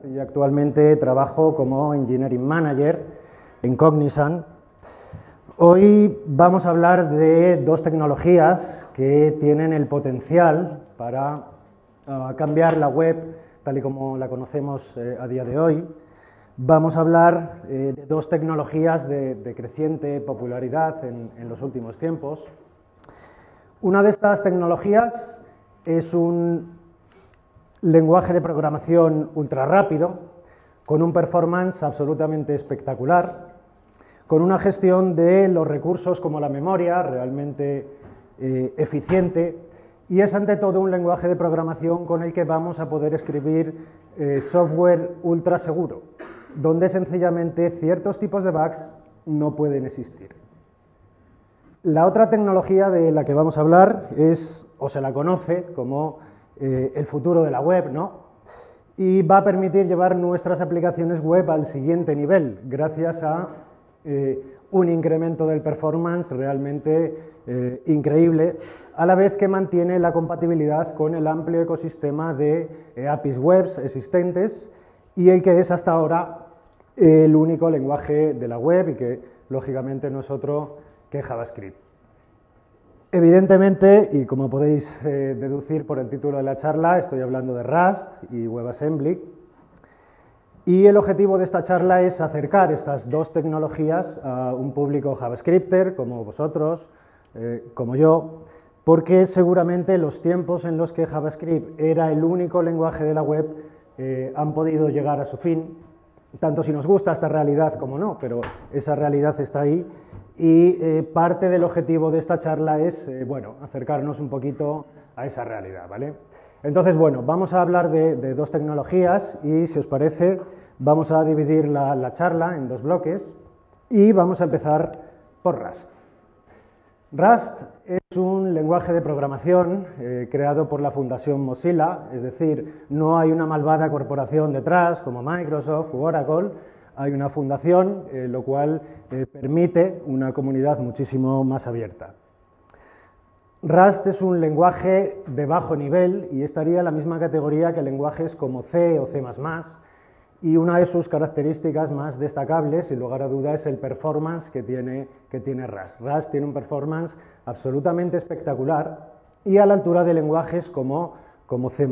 y actualmente trabajo como Engineering Manager en Cognizant. Hoy vamos a hablar de dos tecnologías que tienen el potencial para cambiar la web tal y como la conocemos a día de hoy. Vamos a hablar de dos tecnologías de creciente popularidad en los últimos tiempos. Una de estas tecnologías es un lenguaje de programación ultra rápido, con un performance absolutamente espectacular, con una gestión de los recursos como la memoria realmente eficiente, y es ante todo un lenguaje de programación con el que vamos a poder escribir software ultra seguro, donde sencillamente ciertos tipos de bugs no pueden existir. La otra tecnología de la que vamos a hablar es, o se la conoce como el futuro de la web, ¿no? Y va a permitir llevar nuestras aplicaciones web al siguiente nivel, gracias a un incremento del performance realmente increíble, a la vez que mantiene la compatibilidad con el amplio ecosistema de APIs web existentes y el que es hasta ahora el único lenguaje de la web y que lógicamente no es otro que JavaScript. Evidentemente, y como podéis deducir por el título de la charla, estoy hablando de Rust y WebAssembly. Y el objetivo de esta charla es acercar estas dos tecnologías a un público JavaScripter, como vosotros, como yo, porque seguramente los tiempos en los que JavaScript era el único lenguaje de la web han podido llegar a su fin, tanto si nos gusta esta realidad como no, pero esa realidad está ahí. Y parte del objetivo de esta charla es, bueno, acercarnos un poquito a esa realidad, ¿vale? Entonces, bueno, vamos a hablar de dos tecnologías y, si os parece, vamos a dividir la charla en dos bloques y vamos a empezar por Rust. Rust es un lenguaje de programación creado por la Fundación Mozilla, es decir, no hay una malvada corporación detrás como Microsoft u Oracle. Hay una fundación, lo cual permite una comunidad muchísimo más abierta. Rust es un lenguaje de bajo nivel y estaría en la misma categoría que lenguajes como C o C++, y una de sus características más destacables, sin lugar a dudas, es el performance que tiene Rust. Rust tiene un performance absolutamente espectacular y a la altura de lenguajes como C++.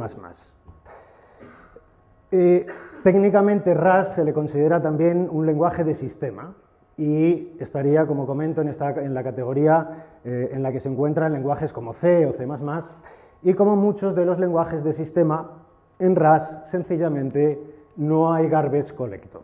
Técnicamente Rust se le considera también un lenguaje de sistema y estaría, como comento, en la categoría en la que se encuentran lenguajes como C o C++, y como muchos de los lenguajes de sistema, en Rust sencillamente no hay garbage collector.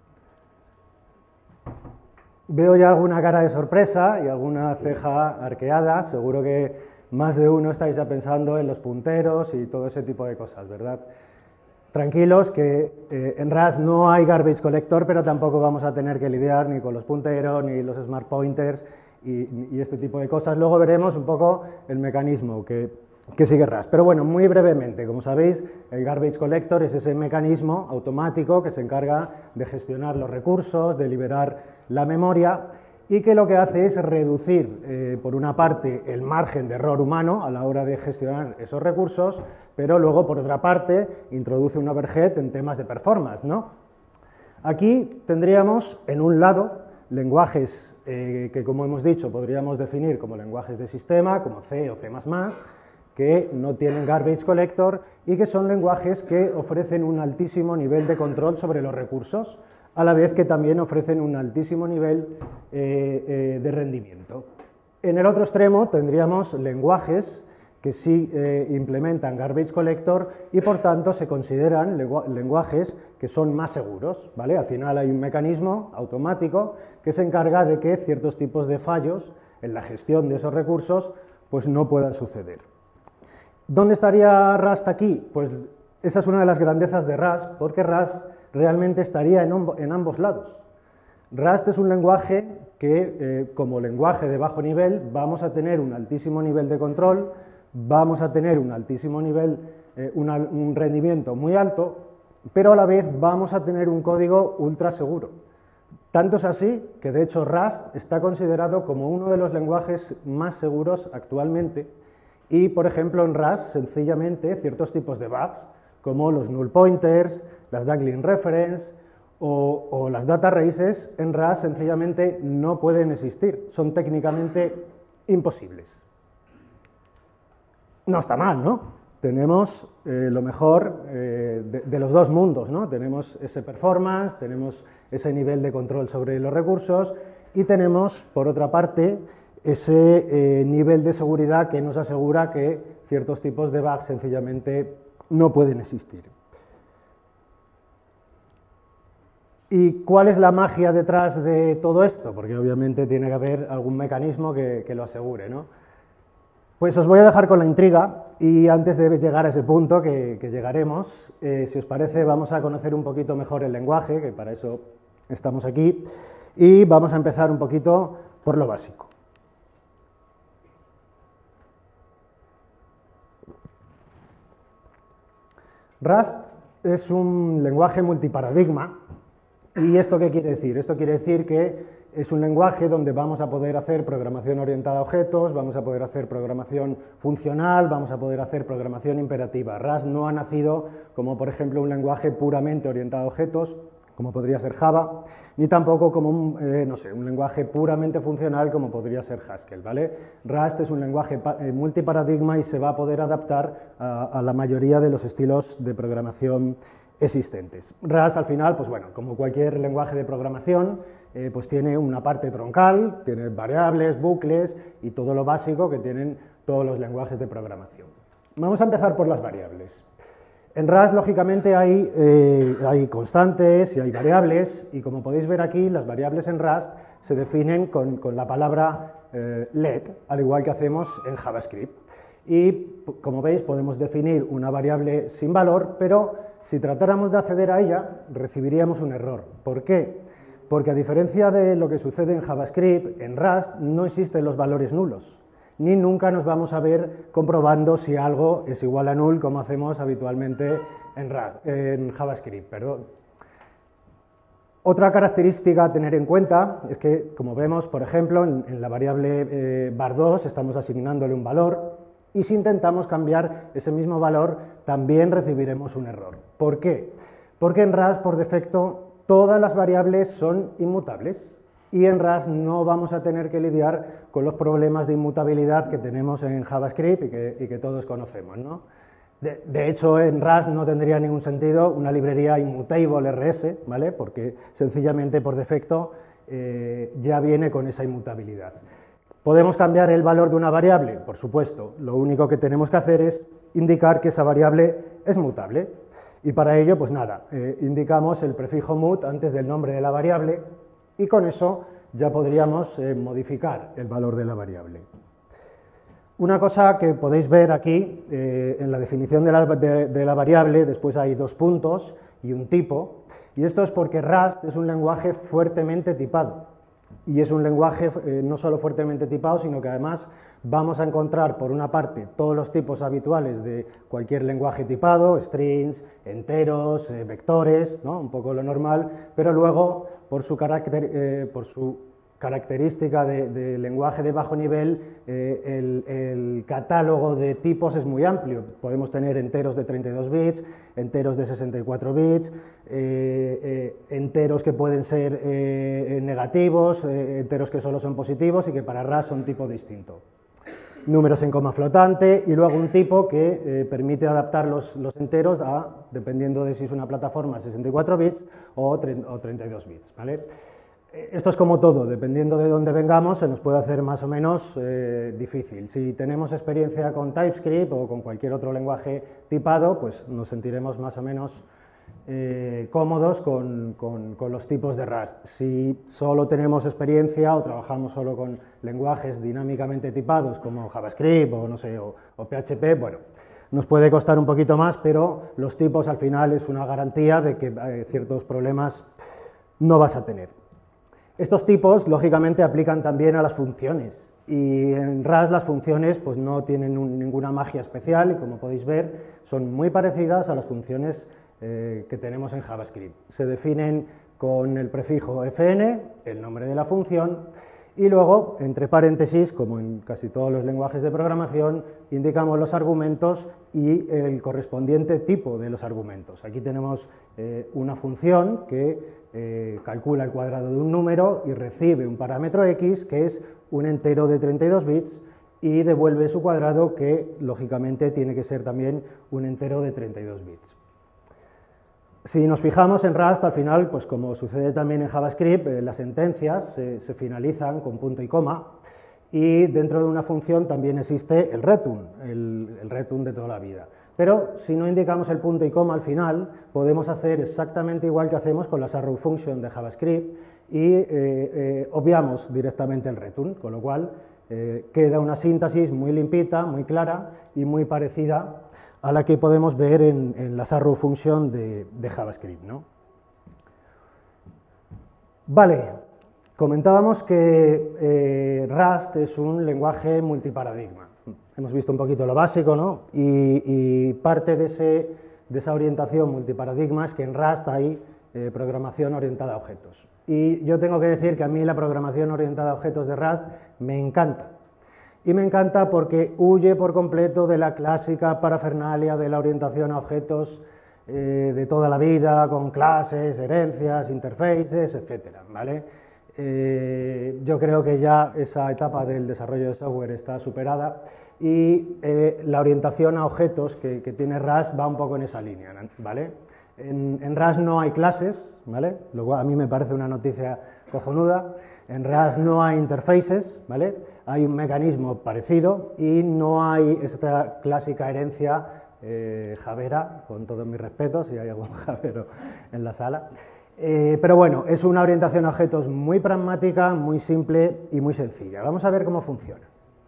Veo ya alguna cara de sorpresa y alguna ceja arqueada, seguro que más de uno estáis ya pensando en los punteros y todo ese tipo de cosas, ¿verdad? Tranquilos que en Rust no hay garbage collector, pero tampoco vamos a tener que lidiar ni con los punteros, ni los smart pointers y este tipo de cosas. Luego veremos un poco el mecanismo que sigue Rust. Pero bueno, muy brevemente, como sabéis, el garbage collector es ese mecanismo automático que se encarga de gestionar los recursos, de liberar la memoria y que lo que hace es reducir, por una parte, el margen de error humano a la hora de gestionar esos recursos, pero luego, por otra parte, introduce un overhead en temas de performance, ¿no? Aquí tendríamos, en un lado, lenguajes que, como hemos dicho, podríamos definir como lenguajes de sistema, como C o C++, que no tienen garbage collector y que son lenguajes que ofrecen un altísimo nivel de control sobre los recursos, a la vez que también ofrecen un altísimo nivel de rendimiento. En el otro extremo tendríamos lenguajes que sí implementan garbage collector y por tanto se consideran lenguajes que son más seguros, ¿vale? Al final hay un mecanismo automático que se encarga de que ciertos tipos de fallos en la gestión de esos recursos pues no puedan suceder. ¿Dónde estaría Rust aquí? Pues esa es una de las grandezas de Rust, porque Rust realmente estaría en ambos lados. Rust es un lenguaje que, como lenguaje de bajo nivel, vamos a tener un altísimo nivel de control, vamos a tener un altísimo nivel, un rendimiento muy alto, pero a la vez vamos a tener un código ultra seguro. Tanto es así que, de hecho, Rust está considerado como uno de los lenguajes más seguros actualmente y, por ejemplo, en Rust, sencillamente, ciertos tipos de bugs, como los null pointers, las dangling reference o las data races en Rust sencillamente no pueden existir, son técnicamente imposibles. No está mal, ¿no? Tenemos lo mejor de los dos mundos, ¿no? Tenemos ese performance, tenemos ese nivel de control sobre los recursos y tenemos, por otra parte, ese nivel de seguridad que nos asegura que ciertos tipos de bugs sencillamente no pueden existir. ¿Y cuál es la magia detrás de todo esto? Porque obviamente tiene que haber algún mecanismo que lo asegure, ¿no? Pues os voy a dejar con la intriga y antes de llegar a ese punto que llegaremos, si os parece vamos a conocer un poquito mejor el lenguaje, que para eso estamos aquí, y vamos a empezar un poquito por lo básico. Rust es un lenguaje multiparadigma. ¿Y esto qué quiere decir? Esto quiere decir que es un lenguaje donde vamos a poder hacer programación orientada a objetos, vamos a poder hacer programación funcional, vamos a poder hacer programación imperativa. Rust no ha nacido como, por ejemplo, un lenguaje puramente orientado a objetos, como podría ser Java, ni tampoco como un lenguaje puramente funcional como podría ser Haskell, ¿vale? Rust es un lenguaje multiparadigma y se va a poder adaptar a la mayoría de los estilos de programación existentes. Rust al final, pues bueno, como cualquier lenguaje de programación, pues tiene una parte troncal, tiene variables, bucles y todo lo básico que tienen todos los lenguajes de programación. Vamos a empezar por las variables. En Rust, lógicamente, hay constantes y hay variables, y como podéis ver aquí, las variables en Rust se definen con la palabra let, al igual que hacemos en JavaScript. Y, como veis, podemos definir una variable sin valor, pero si tratáramos de acceder a ella, recibiríamos un error. ¿Por qué? Porque a diferencia de lo que sucede en JavaScript, en Rust no existen los valores nulos, ni nunca nos vamos a ver comprobando si algo es igual a null, como hacemos habitualmente en JavaScript. Perdón. Otra característica a tener en cuenta es que, como vemos, por ejemplo, en la variable var2 estamos asignándole un valor, y si intentamos cambiar ese mismo valor, también recibiremos un error. ¿Por qué? Porque en Rust, por defecto, todas las variables son inmutables y en Rust no vamos a tener que lidiar con los problemas de inmutabilidad que tenemos en JavaScript y que todos conocemos, ¿no? De hecho, en Rust no tendría ningún sentido una librería immutable RS, ¿vale? Porque sencillamente por defecto ya viene con esa inmutabilidad. ¿Podemos cambiar el valor de una variable? Por supuesto, lo único que tenemos que hacer es indicar que esa variable es mutable. Y para ello, pues nada, indicamos el prefijo mut antes del nombre de la variable y con eso ya podríamos modificar el valor de la variable. Una cosa que podéis ver aquí, en la definición de la variable, después hay dos puntos y un tipo, y esto es porque Rust es un lenguaje fuertemente tipado. Y es un lenguaje no solo fuertemente tipado, sino que además vamos a encontrar, por una parte, todos los tipos habituales de cualquier lenguaje tipado, strings, enteros, vectores, ¿no? Un poco lo normal, pero luego, por su característica de lenguaje de bajo nivel, el catálogo de tipos es muy amplio. Podemos tener enteros de 32 bits, enteros de 64 bits, enteros que pueden ser negativos, enteros que solo son positivos y que para Rust son tipo distinto. Números en coma flotante y luego un tipo que permite adaptar los enteros dependiendo de si es una plataforma 64 bits o 32 bits, ¿vale? Esto es como todo, dependiendo de dónde vengamos se nos puede hacer más o menos difícil. Si tenemos experiencia con TypeScript o con cualquier otro lenguaje tipado, pues nos sentiremos más o menos cómodos con los tipos de Rust. Si solo tenemos experiencia o trabajamos solo con lenguajes dinámicamente tipados como JavaScript o, no sé, o PHP, bueno, nos puede costar un poquito más, pero los tipos al final es una garantía de que ciertos problemas no vas a tener. Estos tipos, lógicamente, aplican también a las funciones y en Rust las funciones pues, no tienen ninguna magia especial y, como podéis ver, son muy parecidas a las funciones que tenemos en JavaScript. Se definen con el prefijo fn, el nombre de la función, Y luego, entre paréntesis, como en casi todos los lenguajes de programación, indicamos los argumentos y el correspondiente tipo de los argumentos. Aquí tenemos una función que calcula el cuadrado de un número y recibe un parámetro x, que es un entero de 32 bits, y devuelve su cuadrado, que lógicamente tiene que ser también un entero de 32 bits. Si nos fijamos en Rust, al final, pues como sucede también en JavaScript, las sentencias se finalizan con punto y coma, y dentro de una función también existe el return, el return de toda la vida. Pero si no indicamos el punto y coma al final, podemos hacer exactamente igual que hacemos con las arrow function de JavaScript y obviamos directamente el return, con lo cual queda una síntesis muy limpita, muy clara y muy parecida a la que podemos ver en las arrow function de JavaScript, ¿no? Vale, comentábamos que Rust es un lenguaje multiparadigma. Hemos visto un poquito lo básico, ¿no? Y parte de esa orientación multiparadigma es que en Rust hay programación orientada a objetos. Y yo tengo que decir que a mí la programación orientada a objetos de Rust me encanta. Y me encanta porque huye por completo de la clásica parafernalia de la orientación a objetos de toda la vida, con clases, herencias, interfaces, etcétera, ¿vale? Yo creo que ya esa etapa del desarrollo de software está superada y la orientación a objetos que tiene Rust va un poco en esa línea, ¿vale? En Rust no hay clases, ¿vale? Lo cual a mí me parece una noticia cojonuda. En Rust no hay interfaces, ¿vale? Hay un mecanismo parecido y no hay esta clásica herencia javera, con todos mis respetos, si hay algún javero en la sala. Pero bueno, es una orientación a objetos muy pragmática, muy simple y muy sencilla. Vamos a ver cómo funciona.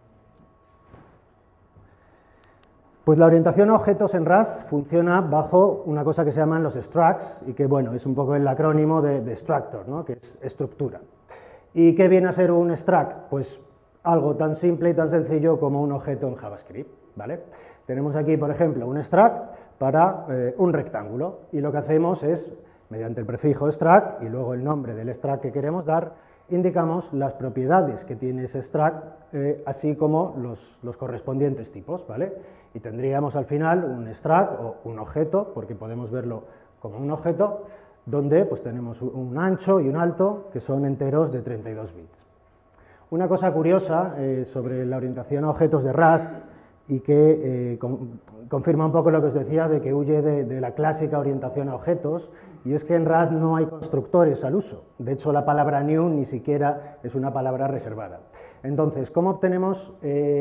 Pues la orientación a objetos en Rust funciona bajo una cosa que se llaman los structs y que, bueno, es un poco el acrónimo de structure, ¿no? Que es estructura. ¿Y qué viene a ser un struct? Pues algo tan simple y tan sencillo como un objeto en JavaScript, ¿vale? Tenemos aquí, por ejemplo, un struct para un rectángulo y lo que hacemos es, mediante el prefijo struct y luego el nombre del struct que queremos dar, indicamos las propiedades que tiene ese struct, así como los correspondientes tipos, ¿vale? Y tendríamos al final un struct o un objeto, porque podemos verlo como un objeto, donde pues tenemos un ancho y un alto, que son enteros de 32 bits. Una cosa curiosa sobre la orientación a objetos de Rust, y que confirma un poco lo que os decía de que huye de la clásica orientación a objetos, y es que en Rust no hay constructores al uso. De hecho, la palabra new ni siquiera es una palabra reservada. Entonces, ¿cómo obtenemos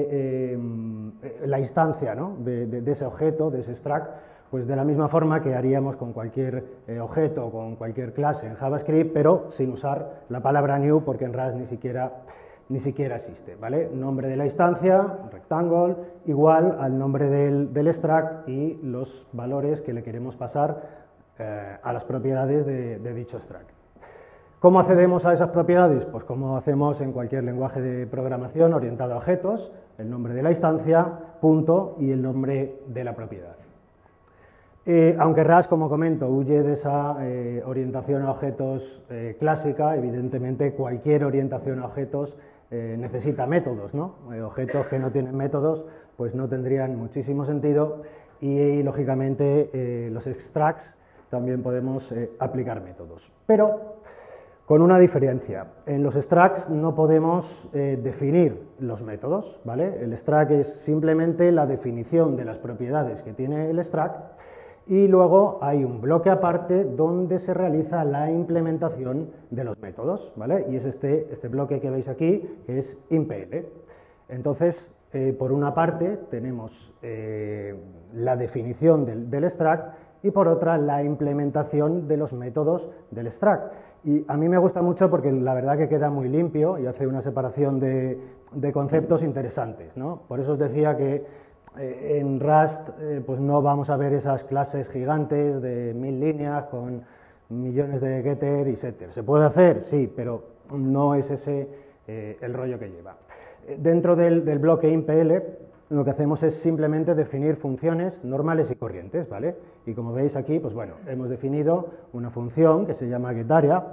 la instancia, ¿no? de ese objeto, de ese struct? Pues de la misma forma que haríamos con cualquier objeto o con cualquier clase en JavaScript, pero sin usar la palabra new, porque en Rust ni siquiera existe, ¿vale? Nombre de la instancia, rectangle, igual al nombre del struct y los valores que le queremos pasar a las propiedades de dicho struct. ¿Cómo accedemos a esas propiedades? Pues como hacemos en cualquier lenguaje de programación orientado a objetos, el nombre de la instancia, punto y el nombre de la propiedad. Aunque Rust, como comento, huye de esa orientación a objetos clásica, evidentemente cualquier orientación a objetos necesita métodos, ¿no? Objetos que no tienen métodos pues no tendrían muchísimo sentido y lógicamente los structs también podemos aplicar métodos. Pero con una diferencia, en los structs no podemos definir los métodos, ¿vale? El struct es simplemente la definición de las propiedades que tiene el struct y luego hay un bloque aparte donde se realiza la implementación de los métodos, ¿vale? Y es este bloque que veis aquí, que es impl. Entonces, por una parte tenemos la definición del struct y por otra la implementación de los métodos del struct. Y a mí me gusta mucho porque la verdad que queda muy limpio y hace una separación de conceptos interesantes, ¿no? Por eso os decía que en Rust pues no vamos a ver esas clases gigantes de 1000 líneas con millones de getter y setter. ¿Se puede hacer? Sí, pero no es ese el rollo que lleva. Dentro del bloque impl lo que hacemos es simplemente definir funciones normales y corrientes, ¿vale? Y como veis aquí, pues bueno, hemos definido una función que se llama getArea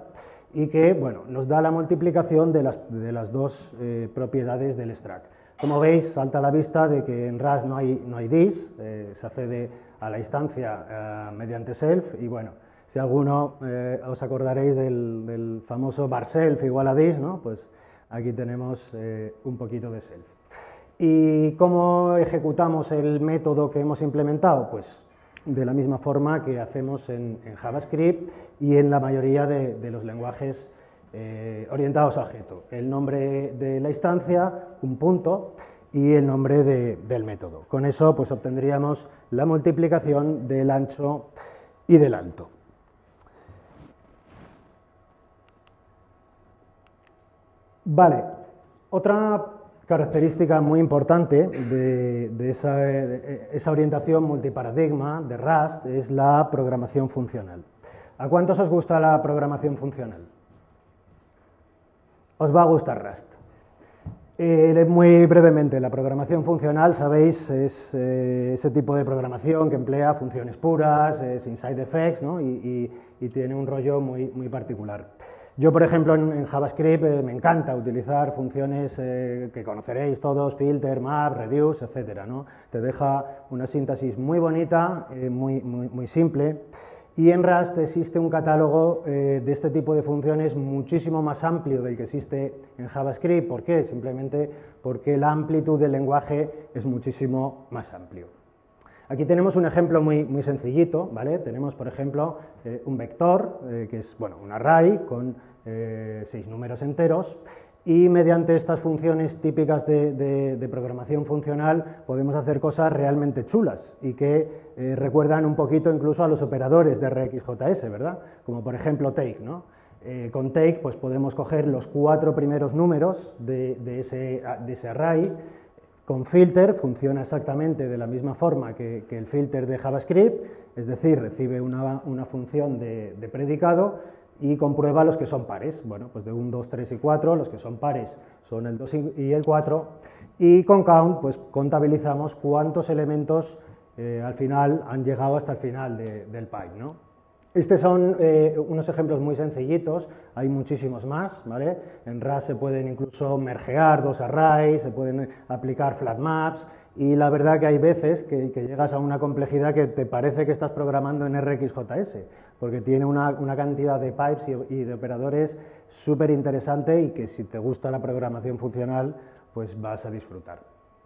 y que, bueno, nos da la multiplicación de las dos propiedades del struct. Como veis, salta a la vista de que en Rust no hay this, se accede a la instancia mediante self, y bueno, si alguno os acordaréis del famoso var self igual a this, ¿no? Pues aquí tenemos un poquito de self. ¿Y cómo ejecutamos el método que hemos implementado? Pues de la misma forma que hacemos en JavaScript y en la mayoría de los lenguajes orientados a objeto. El nombre de la instancia, un punto, y el nombre del método. Con eso pues obtendríamos la multiplicación del ancho y del alto. Vale, otra característica muy importante de esa orientación multiparadigma de Rust es la programación funcional. ¿A cuántos os gusta la programación funcional? Os va a gustar Rust. Muy brevemente, la programación funcional, sabéis, es ese tipo de programación que emplea funciones puras, sin side effects, ¿no? y tiene un rollo muy particular. Yo, por ejemplo, en JavaScript me encanta utilizar funciones que conoceréis todos, filter, map, reduce, etcétera, ¿no? Te deja una síntesis muy bonita, muy simple. Y en Rust existe un catálogo de este tipo de funciones muchísimo más amplio del que existe en JavaScript. ¿Por qué? Simplemente porque la amplitud del lenguaje es muchísimo más amplio. Aquí tenemos un ejemplo muy sencillito, ¿vale? Tenemos, por ejemplo, un vector, que es, bueno, un array con 6 números enteros, y mediante estas funciones típicas de programación funcional podemos hacer cosas realmente chulas y que recuerdan un poquito incluso a los operadores de RxJS, ¿verdad? Como por ejemplo take, ¿no? Con take pues podemos coger los 4 primeros números de ese array. Con filter funciona exactamente de la misma forma que el filter de JavaScript, es decir, recibe una función de predicado y comprueba los que son pares. Bueno, pues de 1, 2, 3 y 4, los que son pares son el 2 y el 4, y con count pues contabilizamos cuántos elementos al final han llegado hasta el final del pipe, ¿no? Estos son unos ejemplos muy sencillitos, hay muchísimos más, ¿vale? En Rust se pueden incluso mergear dos arrays, se pueden aplicar flat maps, y la verdad que hay veces que llegas a una complejidad que te parece que estás programando en RxJS, porque tiene una cantidad de pipes y de operadores súper interesante y que si te gusta la programación funcional, pues vas a disfrutar.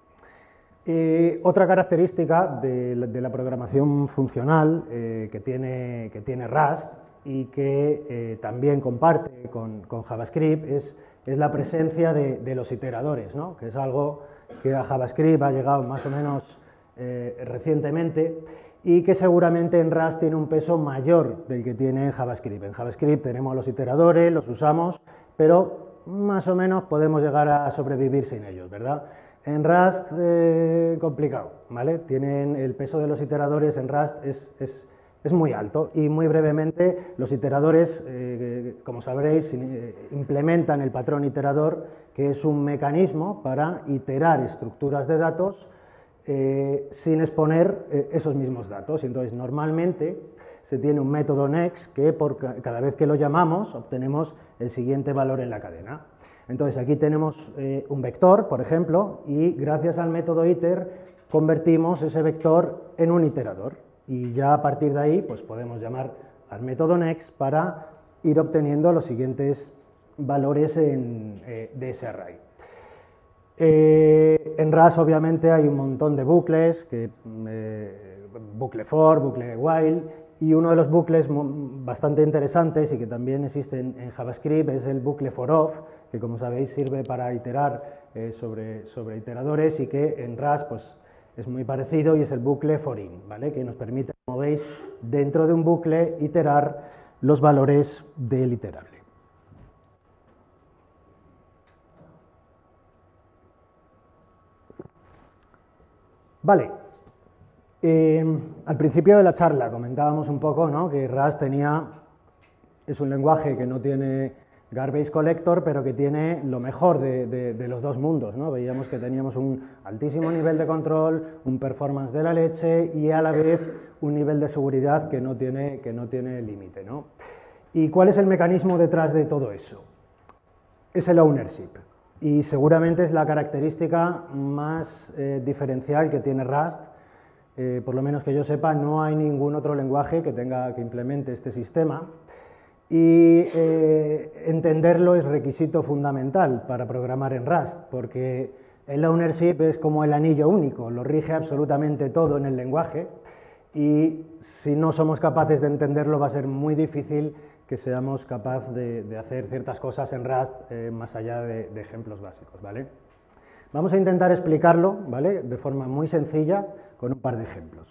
Otra característica de la programación funcional que tiene Rust y que también comparte con JavaScript es la presencia de los iteradores, ¿no? Que es algo que a JavaScript ha llegado más o menos recientemente y que seguramente en Rust tiene un peso mayor del que tiene en JavaScript. En JavaScript tenemos los iteradores, los usamos, pero más o menos podemos llegar a sobrevivir sin ellos, ¿verdad? En Rust, complicado, ¿vale? Tienen el peso de los iteradores en Rust es muy alto, y muy brevemente los iteradores, como sabréis, implementan el patrón iterador, que es un mecanismo para iterar estructuras de datos sin exponer esos mismos datos. Entonces, normalmente se tiene un método next que cada vez que lo llamamos obtenemos el siguiente valor en la cadena. Entonces aquí tenemos un vector, por ejemplo, y gracias al método iter convertimos ese vector en un iterador, y ya a partir de ahí pues podemos llamar al método next para ir obteniendo los siguientes valores de ese array. En Rust obviamente hay un montón de bucles, bucle for, bucle while, y uno de los bucles bastante interesantes y que también existen en JavaScript es el bucle for of, que como sabéis sirve para iterar sobre iteradores, y que en Rust pues, es muy parecido, y es el bucle for in, ¿vale? Que nos permite, como veis, dentro de un bucle iterar los valores del iterable. Vale, al principio de la charla comentábamos un poco, ¿no?, que Rust es un lenguaje que no tiene garbage collector, pero que tiene lo mejor de los dos mundos, ¿no? Veíamos que teníamos un altísimo nivel de control, un performance de la leche y a la vez un nivel de seguridad que no tiene límite, ¿no? ¿Y cuál es el mecanismo detrás de todo eso? Es el ownership. Y seguramente es la característica más diferencial que tiene Rust. Por lo menos que yo sepa, no hay ningún otro lenguaje que implemente este sistema. Y entenderlo es requisito fundamental para programar en Rust, porque el ownership es como el anillo único, lo rige absolutamente todo en el lenguaje, y si no somos capaces de entenderlo va a ser muy difícil que seamos capaces de hacer ciertas cosas en Rust más allá de ejemplos básicos, ¿vale? Vamos a intentar explicarlo, ¿vale?, de forma muy sencilla con un par de ejemplos.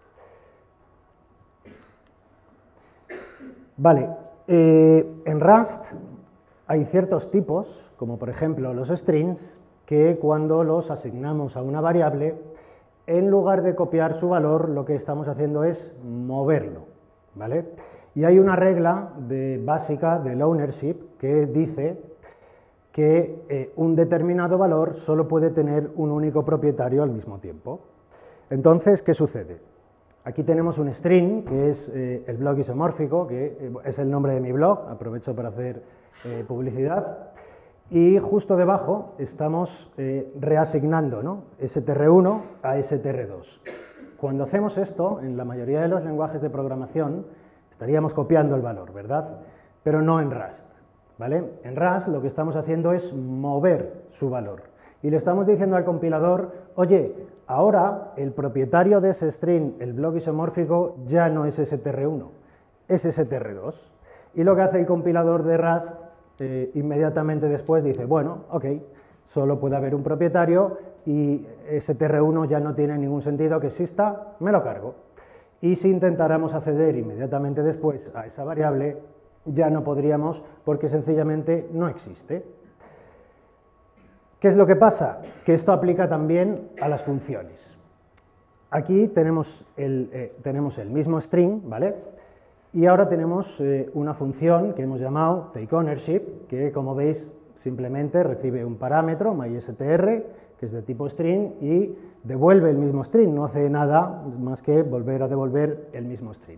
Vale, en Rust hay ciertos tipos, como por ejemplo los strings, que cuando los asignamos a una variable, en lugar de copiar su valor, lo que estamos haciendo es moverlo, ¿vale? Y hay una regla básica del ownership que dice que un determinado valor solo puede tener un único propietario al mismo tiempo. Entonces, ¿qué sucede? Aquí tenemos un string, que es el blog isomórfico, que es el nombre de mi blog, aprovecho para hacer publicidad, y justo debajo estamos reasignando, ¿no?, str1 a str2. Cuando hacemos esto, en la mayoría de los lenguajes de programación, estaríamos copiando el valor, ¿verdad? Pero no en Rust, ¿vale? En Rust lo que estamos haciendo es mover su valor. Y le estamos diciendo al compilador, oye, ahora el propietario de ese string, el blog isomórfico, ya no es str1, es str2. Y lo que hace el compilador de Rust inmediatamente después dice, bueno, ok, solo puede haber un propietario y str1 ya no tiene ningún sentido que exista, me lo cargo. Y si intentáramos acceder inmediatamente después a esa variable, ya no podríamos porque sencillamente no existe. ¿Qué es lo que pasa? Que esto aplica también a las funciones. Aquí tenemos el mismo string, ¿vale? Y ahora tenemos una función que hemos llamado takeOwnership, que como veis simplemente recibe un parámetro, mystr, que es de tipo string, y devuelve el mismo string, no hace nada más que volver a devolver el mismo string.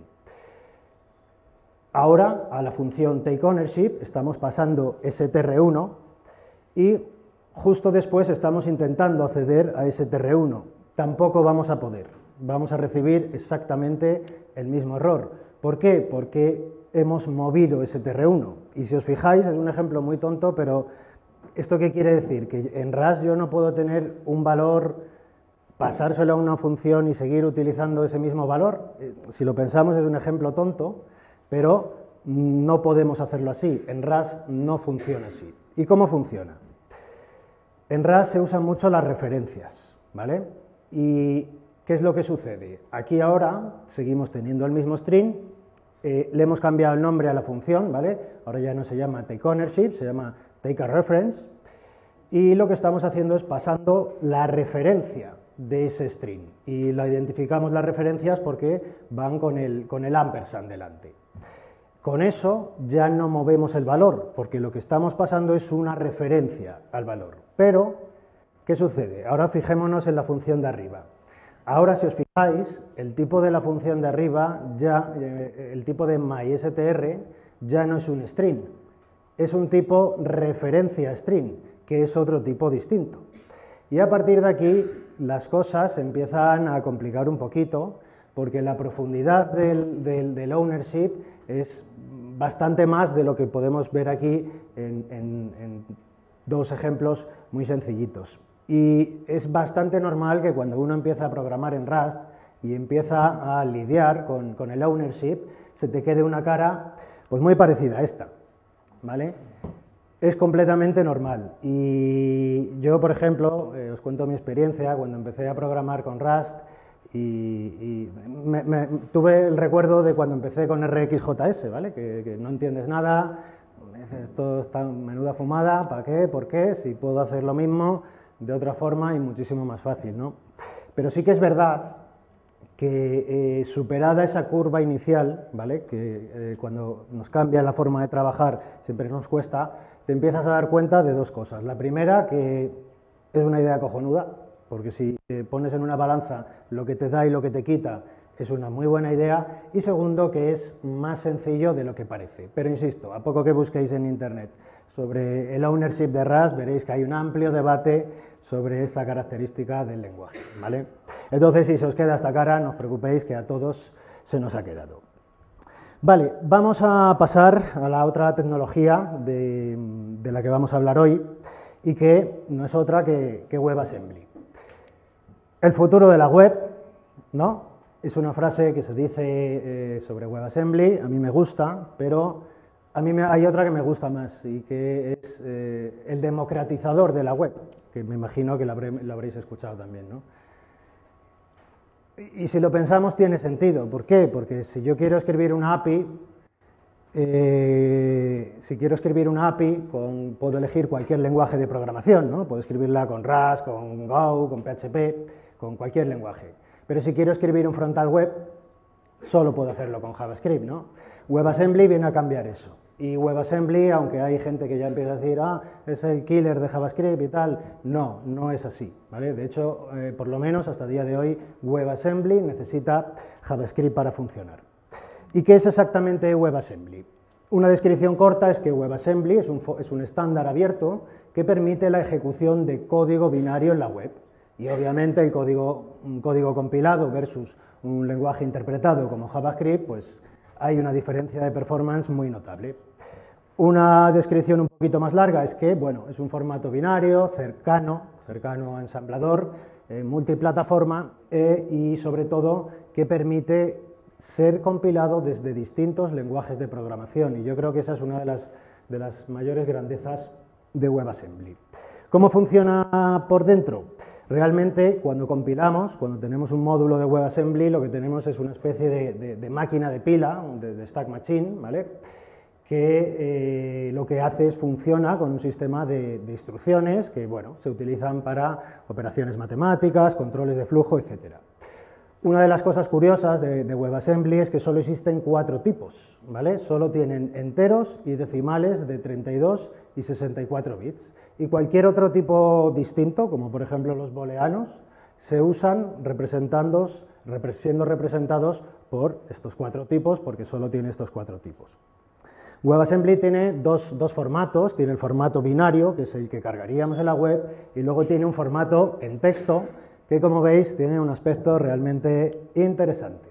Ahora a la función takeOwnership estamos pasando str1 y justo después estamos intentando acceder a str1. Tampoco vamos a poder, vamos a recibir exactamente el mismo error. ¿Por qué? Porque hemos movido str1. Y si os fijáis, es un ejemplo muy tonto, pero ¿esto qué quiere decir? Que en Rust yo no puedo tener un valor, pasárselo a una función y seguir utilizando ese mismo valor. Si lo pensamos es un ejemplo tonto, pero no podemos hacerlo así. En Rust no funciona así. ¿Y cómo funciona? En Rust se usan mucho las referencias, ¿vale? ¿Y qué es lo que sucede? Aquí ahora seguimos teniendo el mismo string, le hemos cambiado el nombre a la función, ¿vale? Ahora ya no se llama takeOwnership, se llama takeAReference, y lo que estamos haciendo es pasando la referencia de ese string, y la identificamos las referencias porque van con el ampersand delante. Con eso ya no movemos el valor, porque lo que estamos pasando es una referencia al valor. Pero, ¿qué sucede? Ahora fijémonos en la función de arriba. Ahora, si os fijáis, el tipo de la función de arriba, el tipo de mystr, ya no es un string, es un tipo referencia string, que es otro tipo distinto. Y a partir de aquí, las cosas empiezan a complicar un poquito, porque la profundidad del ownership es bastante más de lo que podemos ver aquí en dos ejemplos muy sencillitos. Y es bastante normal que cuando uno empieza a programar en Rust y empieza a lidiar con el ownership, se te quede una cara pues muy parecida a esta, ¿vale? Es completamente normal. Y yo, por ejemplo, os cuento mi experiencia cuando empecé a programar con Rust y tuve el recuerdo de cuando empecé con RxJS, ¿vale? Que no entiendes nada, esto está menuda fumada, ¿para qué? ¿Por qué? Si puedo hacer lo mismo de otra forma y muchísimo más fácil, ¿no? Pero sí que es verdad que superada esa curva inicial, ¿vale? Que cuando nos cambia la forma de trabajar siempre nos cuesta, te empiezas a dar cuenta de dos cosas. La primera, que es una idea cojonuda, porque si pones en una balanza lo que te da y lo que te quita, es una muy buena idea, y segundo, que es más sencillo de lo que parece. Pero insisto, a poco que busquéis en Internet sobre el ownership de Rust, veréis que hay un amplio debate sobre esta característica del lenguaje, ¿vale? Entonces, si se os queda esta cara, no os preocupéis, que a todos se nos ha quedado. Vale, vamos a pasar a la otra tecnología de la que vamos a hablar hoy, y que no es otra que WebAssembly. El futuro de la web, ¿no? Es una frase que se dice sobre WebAssembly, a mí me gusta, pero hay otra que me gusta más, y que es el democratizador de la web, que me imagino que lo habréis escuchado también, ¿no? Y si lo pensamos, tiene sentido. ¿Por qué? Porque si yo quiero escribir una API, puedo elegir cualquier lenguaje de programación, ¿no? Puedo escribirla con Rust, con Go, con PHP, con cualquier lenguaje. Pero si quiero escribir un frontal web, solo puedo hacerlo con JavaScript, ¿no? WebAssembly viene a cambiar eso. Y WebAssembly, aunque hay gente que ya empieza a decir, es el killer de JavaScript y tal, no, no es así, ¿vale? De hecho, por lo menos hasta el día de hoy, WebAssembly necesita JavaScript para funcionar. ¿Y qué es exactamente WebAssembly? Una descripción corta es que WebAssembly es un estándar abierto que permite la ejecución de código binario en la web. Y obviamente un código compilado versus un lenguaje interpretado como JavaScript, pues hay una diferencia de performance muy notable. Una descripción un poquito más larga es que, bueno, es un formato binario, cercano a ensamblador, multiplataforma y sobre todo que permite ser compilado desde distintos lenguajes de programación, y yo creo que esa es una de las mayores grandezas de WebAssembly. ¿Cómo funciona por dentro? Realmente, cuando compilamos, cuando tenemos un módulo de WebAssembly, lo que tenemos es una especie de máquina de pila, de stack machine, ¿vale? Que lo que hace es funciona con un sistema de instrucciones que, bueno, se utilizan para operaciones matemáticas, controles de flujo, etc. Una de las cosas curiosas de WebAssembly es que solo existen 4 tipos, ¿vale? Solo tienen enteros y decimales de 32 y 64 bits. Y cualquier otro tipo distinto, como por ejemplo los booleanos, se usan siendo representados por estos 4 tipos, porque solo tiene estos 4 tipos. WebAssembly tiene dos formatos, tiene el formato binario, que es el que cargaríamos en la web, y luego tiene un formato en texto, que como veis tiene un aspecto realmente interesante.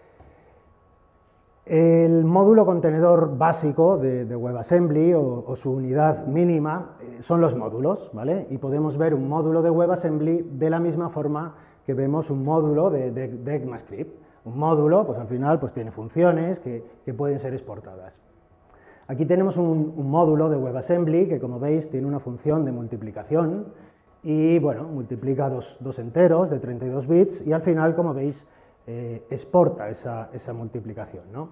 El módulo contenedor básico de WebAssembly o su unidad mínima son los módulos, ¿vale? Y podemos ver un módulo de WebAssembly de la misma forma que vemos un módulo de ECMAScript. Un módulo, pues al final, pues tiene funciones que pueden ser exportadas. Aquí tenemos un módulo de WebAssembly que, como veis, tiene una función de multiplicación y, bueno, multiplica dos enteros de 32 bits y al final, como veis, exporta esa multiplicación, ¿no?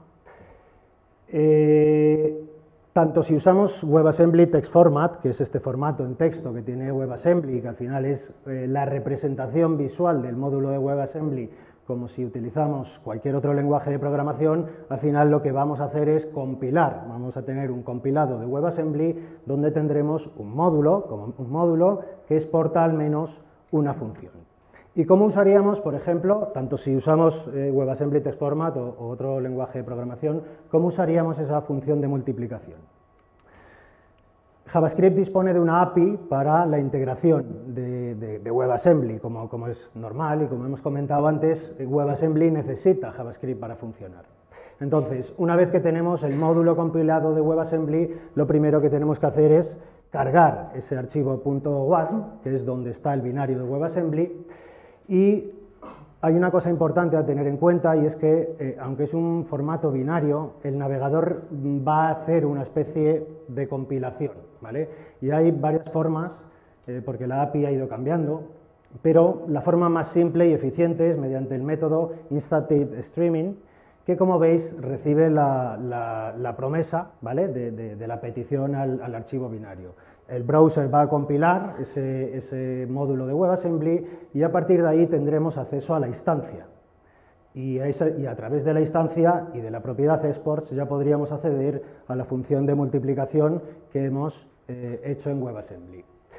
Tanto si usamos WebAssembly Text Format, que es este formato en texto que tiene WebAssembly, que al final es la representación visual del módulo de WebAssembly, como si utilizamos cualquier otro lenguaje de programación, al final lo que vamos a hacer es compilar. Vamos a tener un compilado de WebAssembly donde tendremos un módulo que exporta al menos una función. ¿Y cómo usaríamos, por ejemplo, tanto si usamos WebAssembly Text Format o otro lenguaje de programación, cómo usaríamos esa función de multiplicación? JavaScript dispone de una API para la integración de WebAssembly, como es normal y como hemos comentado antes, WebAssembly necesita JavaScript para funcionar. Entonces, una vez que tenemos el módulo compilado de WebAssembly, lo primero que tenemos que hacer es cargar ese archivo .wasm, que es donde está el binario de WebAssembly, y hay una cosa importante a tener en cuenta y es que, aunque es un formato binario, el navegador va a hacer una especie de compilación, ¿vale? Y hay varias formas, porque la API ha ido cambiando, pero la forma más simple y eficiente es mediante el método Instantid Streaming, que como veis recibe la promesa, ¿vale?, de la petición al archivo binario. El browser va a compilar ese módulo de WebAssembly y a partir de ahí tendremos acceso a la instancia. Y a través de la instancia y de la propiedad exports ya podríamos acceder a la función de multiplicación que hemos hecho en WebAssembly.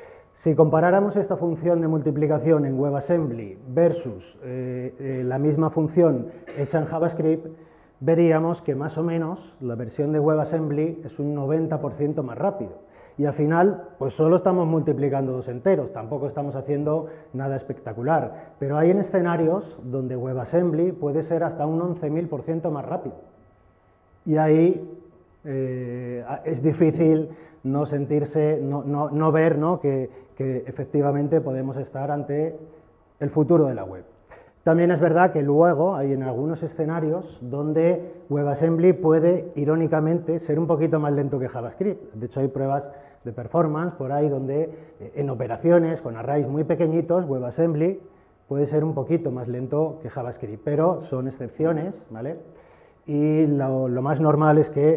Si comparáramos esta función de multiplicación en WebAssembly versus la misma función hecha en JavaScript, veríamos que más o menos la versión de WebAssembly es un 90% más rápido. Y al final, pues solo estamos multiplicando dos enteros, tampoco estamos haciendo nada espectacular. Pero hay en escenarios donde WebAssembly puede ser hasta un 11.000% más rápido. Y ahí es difícil no sentirse, no ver, ¿no?, que efectivamente podemos estar ante el futuro de la web. También es verdad que luego hay en algunos escenarios donde WebAssembly puede, irónicamente, ser un poquito más lento que JavaScript. De hecho, hay pruebas de performance por ahí donde en operaciones con arrays muy pequeñitos, WebAssembly puede ser un poquito más lento que JavaScript, pero son excepciones, ¿vale? Y lo más normal es que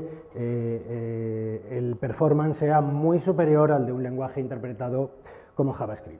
el performance sea muy superior al de un lenguaje interpretado como JavaScript.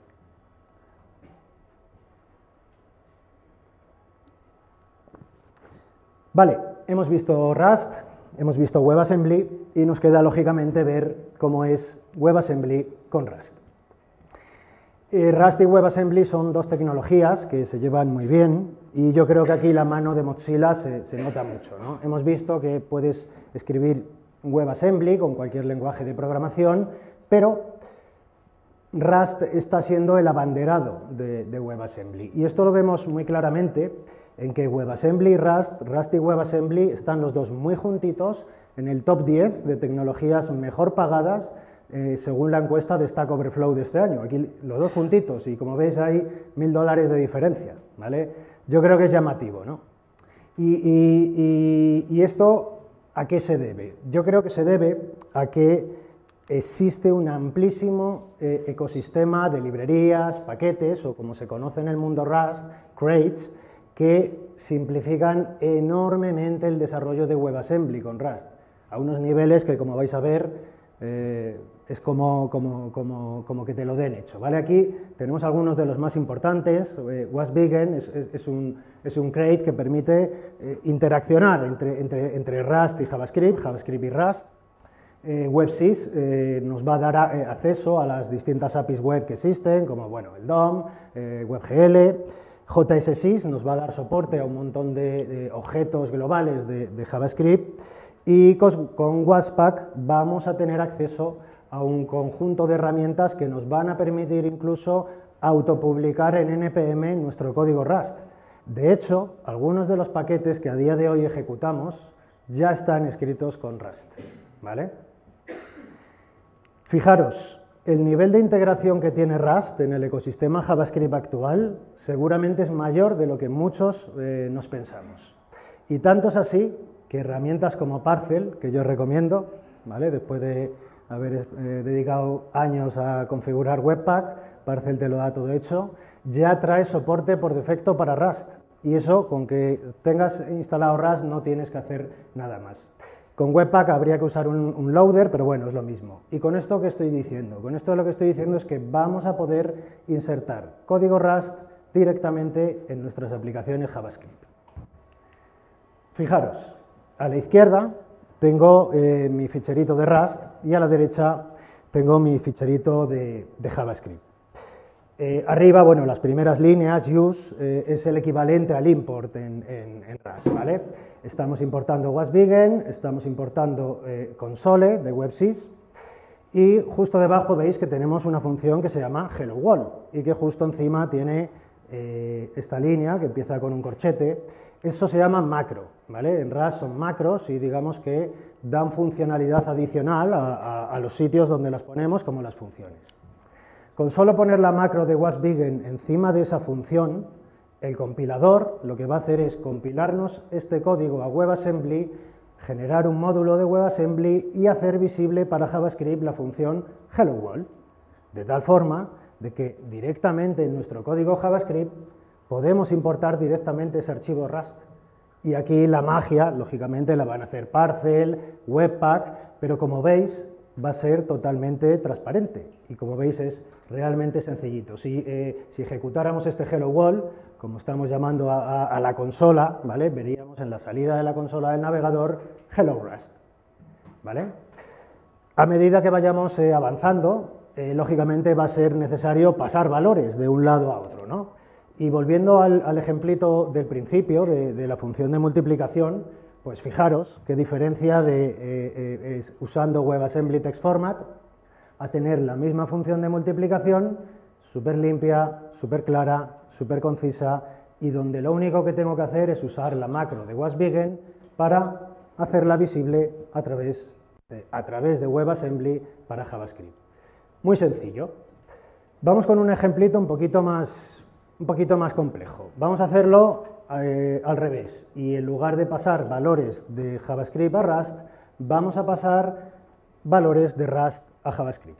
Vale, hemos visto Rust, hemos visto WebAssembly y nos queda lógicamente ver cómo es WebAssembly con Rust. Rust y WebAssembly son dos tecnologías que se llevan muy bien y yo creo que aquí la mano de Mozilla se nota mucho, ¿no? Hemos visto que puedes escribir WebAssembly con cualquier lenguaje de programación, pero Rust está siendo el abanderado de WebAssembly. Y esto lo vemos muy claramente en que WebAssembly y Rust y WebAssembly están los dos muy juntitos en el top 10 de tecnologías mejor pagadas según la encuesta de Stack Overflow de este año. Aquí los dos juntitos y como veis hay $1000 de diferencia, ¿vale? Yo creo que es llamativo, ¿no? Y esto, ¿a qué se debe? Yo creo que se debe a que existe un amplísimo ecosistema de librerías, paquetes, o como se conoce en el mundo Rust, crates, que simplifican enormemente el desarrollo de WebAssembly con Rust, a unos niveles que, como vais a ver, es como que te lo den hecho, ¿vale? Aquí tenemos algunos de los más importantes. WasBeacon es un crate que permite interaccionar entre Rust y JavaScript, JavaScript y Rust. WebSys nos va a dar acceso a las distintas APIs web que existen, como bueno, el DOM, WebGL. JSSys nos va a dar soporte a un montón de objetos globales de JavaScript. Y con Wazpack vamos a tener acceso a un conjunto de herramientas que nos van a permitir incluso autopublicar en NPM nuestro código Rust. De hecho, algunos de los paquetes que a día de hoy ejecutamos ya están escritos con Rust, ¿vale? Fijaros, el nivel de integración que tiene Rust en el ecosistema JavaScript actual seguramente es mayor de lo que muchos nos pensamos. Y tanto es así que herramientas como Parcel, que yo recomiendo, ¿vale? Después de haber dedicado años a configurar Webpack, Parcel te lo da todo hecho, ya trae soporte por defecto para Rust. Y eso, con que tengas instalado Rust, no tienes que hacer nada más. Con Webpack habría que usar un loader, pero bueno, es lo mismo. ¿Y con esto qué estoy diciendo? Con esto lo que estoy diciendo es que vamos a poder insertar código Rust directamente en nuestras aplicaciones JavaScript. Fijaros, a la izquierda tengo mi ficherito de Rust y a la derecha tengo mi ficherito de JavaScript. Arriba, bueno, las primeras líneas, use, es el equivalente al import en Rust, ¿vale? Estamos importando WasBeacon, estamos importando console de WebSys y justo debajo veis que tenemos una función que se llama Hello World y que justo encima tiene esta línea que empieza con un corchete. Eso se llama macro, ¿vale? En Rust son macros y digamos que dan funcionalidad adicional a los sitios donde las ponemos, como las funciones. Con solo poner la macro de WasBeacon encima de esa función, el compilador lo que va a hacer es compilarnos este código a WebAssembly, generar un módulo de WebAssembly y hacer visible para JavaScript la función Hello World, de tal forma de que directamente en nuestro código JavaScript podemos importar directamente ese archivo Rust. Y aquí la magia, lógicamente, la van a hacer Parcel, Webpack, pero como veis, va a ser totalmente transparente. Y como veis, es realmente sencillito. Si ejecutáramos este Hello World, como estamos llamando a la consola, ¿vale? Veríamos en la salida de la consola del navegador Hello Rust, ¿vale? A medida que vayamos avanzando, lógicamente va a ser necesario pasar valores de un lado a otro, ¿no? Y volviendo al ejemplito del principio, de la función de multiplicación, pues fijaros qué diferencia usando WebAssembly Text Format a tener la misma función de multiplicación, súper limpia, súper clara, súper concisa, y donde lo único que tengo que hacer es usar la macro de wasBegin para hacerla visible a través de WebAssembly para JavaScript. Muy sencillo. Vamos con un ejemplito un poquito más complejo. Vamos a hacerlo al revés, y en lugar de pasar valores de JavaScript a Rust, vamos a pasar valores de Rust a JavaScript.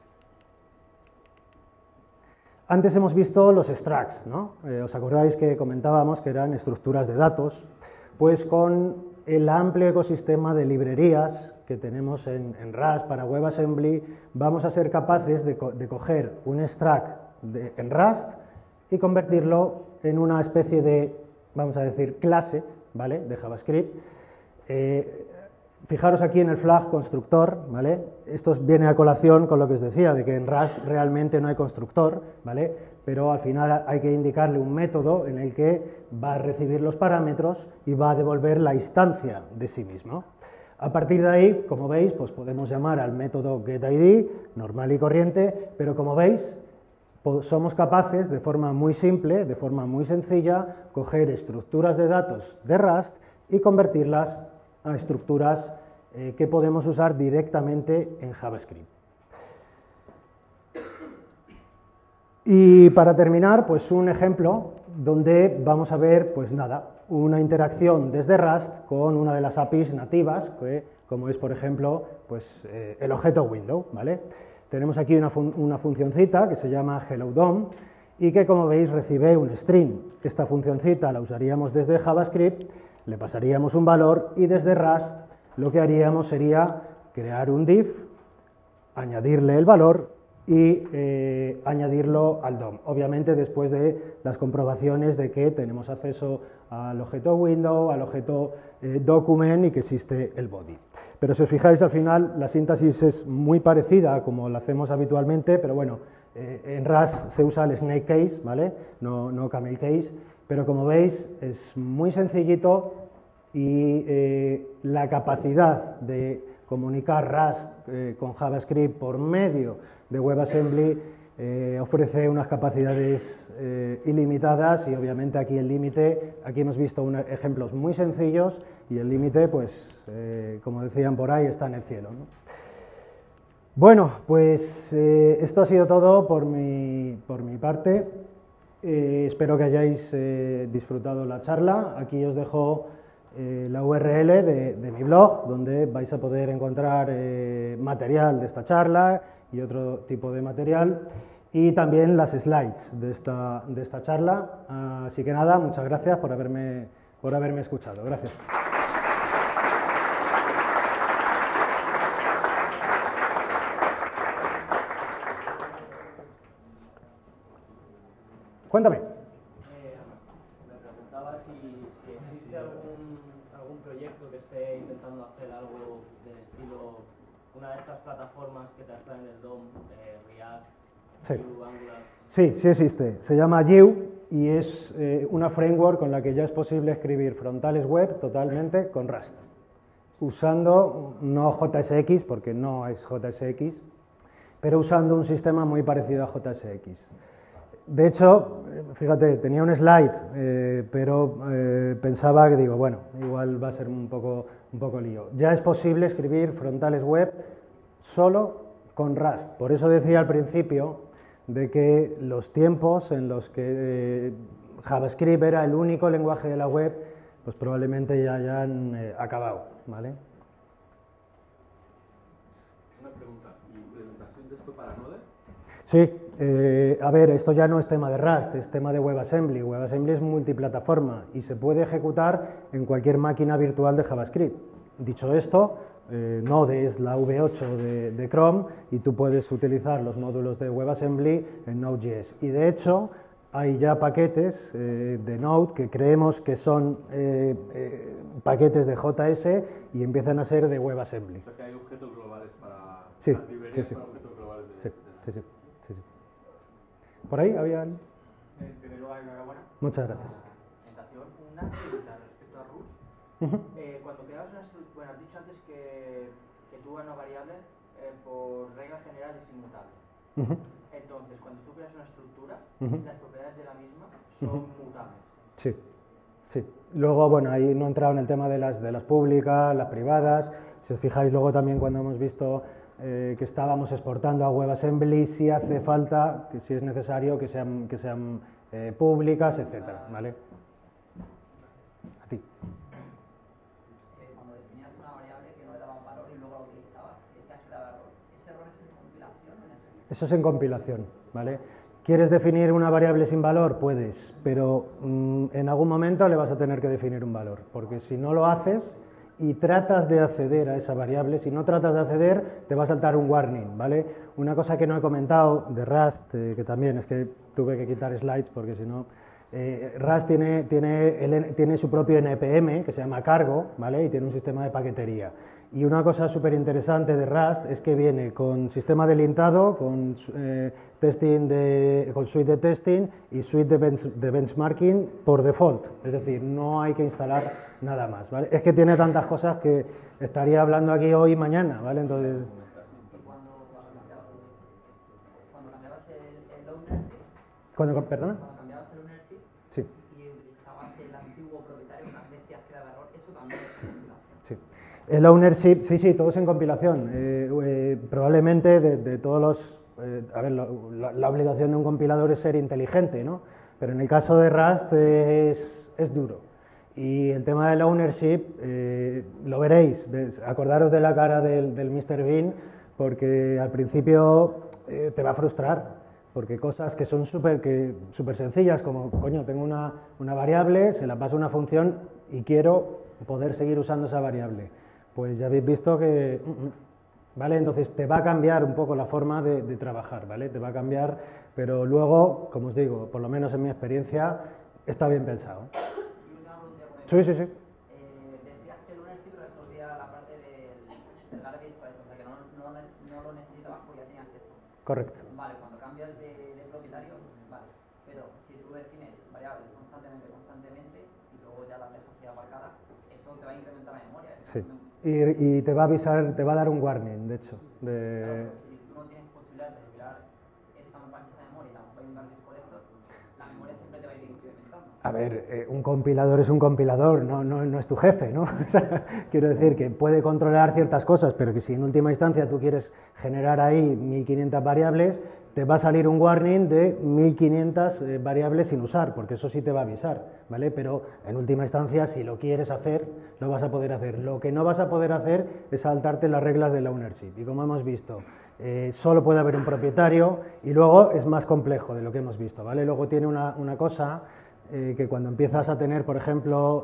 Antes hemos visto los structs, ¿no? ¿Os acordáis que comentábamos que eran estructuras de datos? Pues con el amplio ecosistema de librerías que tenemos en Rust para WebAssembly, vamos a ser capaces de coger un struct en Rust y convertirlo en una especie de, vamos a decir, clase, ¿vale?, de JavaScript. Fijaros aquí en el flag constructor, ¿vale? Esto viene a colación con lo que os decía, de que en Rust realmente no hay constructor, ¿vale? Pero al final hay que indicarle un método en el que va a recibir los parámetros y va a devolver la instancia de sí mismo. A partir de ahí, como veis, pues podemos llamar al método getID, normal y corriente, pero como veis, somos capaces, de forma muy simple, de forma muy sencilla, coger estructuras de datos de Rust y convertirlas a estructuras que podemos usar directamente en JavaScript. Y para terminar, pues un ejemplo donde vamos a ver, pues nada, una interacción desde Rust con una de las APIs nativas, como es, por ejemplo, pues, el objeto window, ¿vale? Tenemos aquí una funcioncita que se llama hello-dom y que, como veis, recibe un string. Esta funcioncita la usaríamos desde JavaScript, le pasaríamos un valor y desde Rust lo que haríamos sería crear un div, añadirle el valor y añadirlo al DOM. Obviamente después de las comprobaciones de que tenemos acceso al objeto window, al objeto document y que existe el body. Pero si os fijáis, al final la sintaxis es muy parecida a como la hacemos habitualmente, pero bueno, en Rust se usa el snake case, ¿vale? No camel case. Pero como veis, es muy sencillito y la capacidad de comunicar Rust con JavaScript por medio de WebAssembly ofrece unas capacidades ilimitadas y obviamente aquí el límite, aquí hemos visto ejemplos muy sencillos y el límite, pues como decían por ahí, está en el cielo, ¿no? Bueno, pues esto ha sido todo por mi parte. Espero que hayáis disfrutado la charla. Aquí os dejo la URL de mi blog, donde vais a poder encontrar material de esta charla y otro tipo de material, y también las slides de esta charla. Así que nada, muchas gracias por haberme escuchado. Gracias. Cuéntame. Me preguntaba si existe algún proyecto que esté intentando hacer algo del estilo, una de estas plataformas que te traen el DOM, React, Vue, Angular. Sí existe. Se llama Vue y es una framework con la que ya es posible escribir frontales web totalmente con Rust, usando no JSX, porque no es JSX, pero usando un sistema muy parecido a JSX. De hecho, fíjate, tenía un slide, pero pensaba que digo, bueno, igual va a ser un poco lío. Ya es posible escribir frontales web solo con Rust. Por eso decía al principio de que los tiempos en los que JavaScript era el único lenguaje de la web, pues probablemente ya hayan acabado, ¿vale? Una pregunta, ¿implementación de esto para Node? Sí, a ver, esto ya no es tema de Rust, es tema de WebAssembly. WebAssembly es multiplataforma y se puede ejecutar en cualquier máquina virtual de JavaScript. Dicho esto, Node es la V8 de Chrome y tú puedes utilizar los módulos de WebAssembly en Node.js. Y de hecho, hay ya paquetes de Node que creemos que son paquetes de JS y empiezan a ser de WebAssembly. O sea que hay objetos globales para Sí, las librerías sí. para objetos globales Sí. ¿Por ahí había...? En primer lugar, enhorabuena. Muchas gracias. Presentación. Una pregunta respecto a Rust. Cuando creabas una estructura, bueno, has dicho antes que tú una variable por regla general es inmutable. Entonces, cuando tú creas una estructura, las propiedades de la misma son mutables. Sí, sí. Luego, bueno, ahí no he entrado en el tema de las públicas, las privadas. Si os fijáis luego también cuando hemos visto que estábamos exportando a WebAssembly, si hace falta, que si es necesario, que sean públicas, etcétera, ¿vale? A ti. Cuando definías una variable que no le dabas valor y luego la utilizabas, decías que daba error. ¿Ese error es en compilación o en ejecución? Eso es en compilación, ¿vale? ¿Quieres definir una variable sin valor? Puedes, pero en algún momento le vas a tener que definir un valor, porque si no lo haces y tratas de acceder a esa variable, si no tratas de acceder, te va a saltar un warning, ¿vale? Una cosa que no he comentado de Rust, que también es que tuve que quitar slides porque si no... Rust tiene su propio NPM, que se llama cargo, ¿vale? Y tiene un sistema de paquetería. Y una cosa súper interesante de Rust es que viene con sistema de lintado, con con suite de testing y suite de benchmarking por default. Es decir, no hay que instalar nada más, ¿vale? Es que tiene tantas cosas que estaría hablando aquí hoy y mañana, ¿vale? Entonces... Cuando cambiabas el ownership... ¿Perdona? Cuando cambiabas el ownership Sí. y utilizabas el antiguo propietario, una vez decías que daba error, eso también es compilación. Sí. El ownership, sí, todo es en compilación. Probablemente de todos los... a ver, la obligación de un compilador es ser inteligente, ¿no? Pero en el caso de Rust es duro. Y el tema del ownership, lo veréis, acordaros de la cara del Mr. Bean, porque al principio te va a frustrar, porque cosas que son súper sencillas, como, coño, tengo una variable, se la paso a una función y quiero poder seguir usando esa variable. Pues ya habéis visto que... ¿Vale? Entonces te va a cambiar un poco la forma de trabajar, ¿vale? Te va a cambiar, pero luego, como os digo, por lo menos en mi experiencia, está bien pensado. Y última pregunta por ahí. Sí. Decías que el ownership resolvía la parte del garbage collector, o sea que no lo necesitabas porque ya tenías esto. Correcto. Vale, cuando cambias de propietario, vale, pero si tú defines variables constantemente y luego ya las dejas ahí aparcadas, eso te va a incrementar la memoria. Sí. Y te va a avisar, te va a dar un warning, de hecho. Claro, si tú no tienes posibilidad de liberar esa memoria y tampoco hay un garbage collector, la memoria siempre te va a ir incrementando. A ver, un compilador es un compilador, no es tu jefe, ¿no? O sea, quiero decir que puede controlar ciertas cosas, pero que si en última instancia tú quieres generar ahí 1500 variables, te va a salir un warning de 1500 variables sin usar, porque eso sí te va a avisar, ¿vale? Pero en última instancia, si lo quieres hacer, lo vas a poder hacer. Lo que no vas a poder hacer es saltarte las reglas del ownership. Y como hemos visto, solo puede haber un propietario y luego es más complejo de lo que hemos visto, ¿vale? Luego tiene una cosa que cuando empiezas a tener, por ejemplo,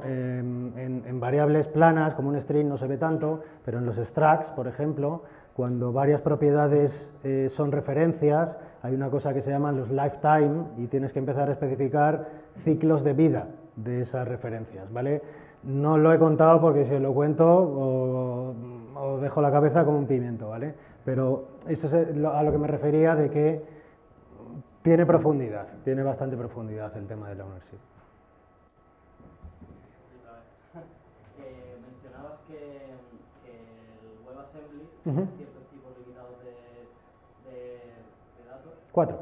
en variables planas, como un string no se ve tanto, pero en los structs, por ejemplo, cuando varias propiedades son referencias, hay una cosa que se llaman los lifetime y tienes que empezar a especificar ciclos de vida de esas referencias, ¿vale? No lo he contado porque si os lo cuento os dejo la cabeza como un pimiento, ¿vale? Pero eso es a lo que me refería de que tiene profundidad, tiene bastante profundidad el tema del ownership. Mencionabas que el WebAssembly tiene ciertos tipos limitados de datos. 4.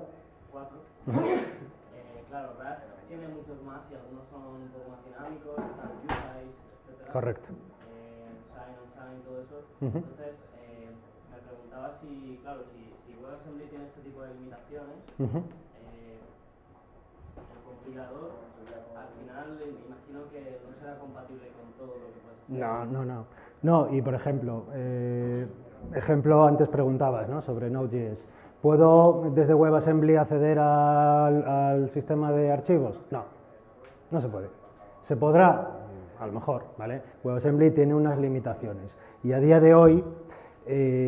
Claro, Rust tiene muchos más y algunos son un poco más dinámicos, están USIs, etc. Correcto. Sign, unsign, todo eso. Entonces, me preguntaba si, claro, si WebAssembly tiene este tipo de limitaciones, el compilador, al final, imagino que no será compatible con todo lo que puedes hacer. No, y por ejemplo, antes preguntabas, ¿no?, sobre Node.js. ¿Puedo desde WebAssembly acceder al sistema de archivos? No se puede. ¿Se podrá? A lo mejor, ¿vale? WebAssembly tiene unas limitaciones y a día de hoy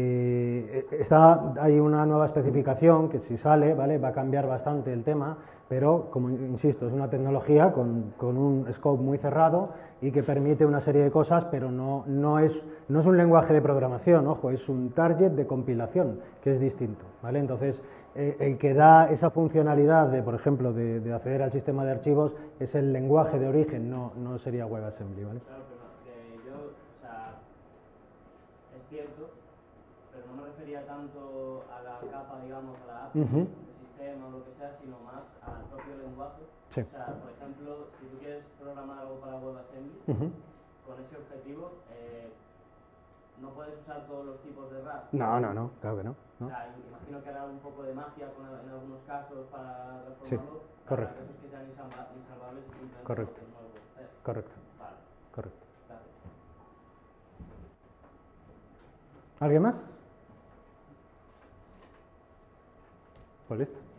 hay una nueva especificación que si sale, ¿vale?, va a cambiar bastante el tema, pero, como insisto, es una tecnología con un scope muy cerrado y que permite una serie de cosas, pero no es un lenguaje de programación, ojo, es un target de compilación, que es distinto, ¿vale? Entonces, el que da esa funcionalidad de, por ejemplo, de acceder al sistema de archivos es el lenguaje de origen, no sería WebAssembly, ¿vale? Claro, pero yo, o sea, es cierto, pero no me refería tanto a la capa, digamos, a la API, el sistema o lo que sea, sino más al propio lenguaje. Sí. O sea, por ejemplo, si tú quieres programar algo para WebAssembly, con ese objetivo, no puedes usar todos los tipos de RAS. No, claro que no. O sea, imagino que hará un poco de magia en algunos casos para Sí, transformarlo, correcto. para casos que sean insalvables y simplemente Correcto. lo que es nuevo. Correcto, Vale, correcto. gracias. ¿Alguien más? Pues listo.